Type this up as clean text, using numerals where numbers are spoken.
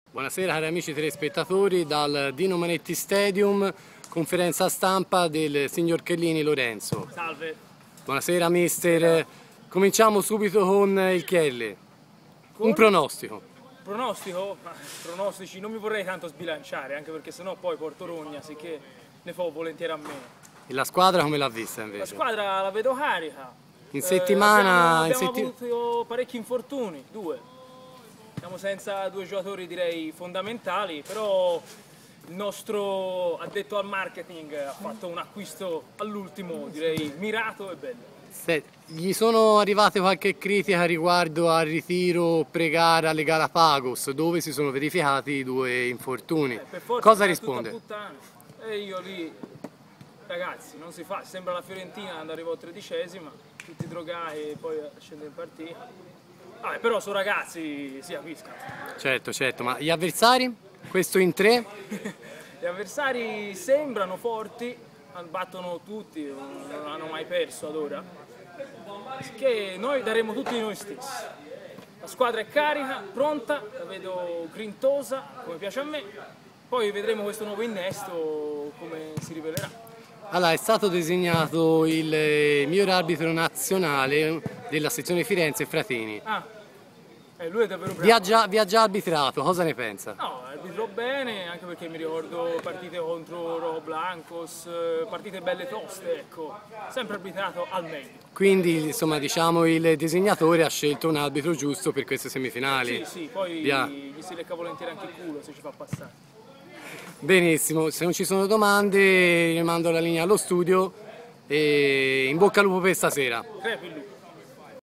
Buonasera cari amici telespettatori dal Dino Manetti Stadium, conferenza stampa del signor Chiellini Lorenzo. Salve. Buonasera mister, cominciamo subito con il Chielli. Un pronostico. Pronostico? Pronostici non mi vorrei tanto sbilanciare, anche perché sennò poi porto rogna, sicché ne fo volentieri a meno. E la squadra come l'ha vista invece? La squadra la vedo carica. In settimana... Abbiamo avuto parecchi infortuni, due. Siamo senza due giocatori direi fondamentali, però il nostro addetto al marketing ha fatto un acquisto all'ultimo, direi mirato e bello. Gli sono arrivate qualche critica riguardo al ritiro pre-gara alle Galapagos, dove si sono verificati i due infortuni. Cosa risponde? E io lì, ragazzi, non si fa, sembra la Fiorentina quando arrivò 13esima, tutti drogati e poi scende in partita. Però sono ragazzi, si capiscono. Certo, ma gli avversari? Questo in tre? Gli avversari sembrano forti, battono tutti, non hanno mai perso ad ora. Che noi daremo tutti di noi stessi. La squadra è carica, pronta, la vedo grintosa, come piace a me. Poi vedremo questo nuovo innesto come si rivelerà. Allora, è stato designato il miglior arbitro nazionale della sezione Firenze Fratini. Lui è davvero bravo. Vi ha già arbitrato, cosa ne pensa? No, arbitro bene, anche perché mi ricordo partite contro Rojo Blancos, partite belle toste, ecco. Sempre arbitrato al meglio. Quindi, insomma, diciamo il disegnatore ha scelto un arbitro giusto per queste semifinali. Sì, poi gli si lecca volentieri anche il culo se ci fa passare. Benissimo, se non ci sono domande rimando la linea allo studio e in bocca al lupo per stasera. Crepi il lupo.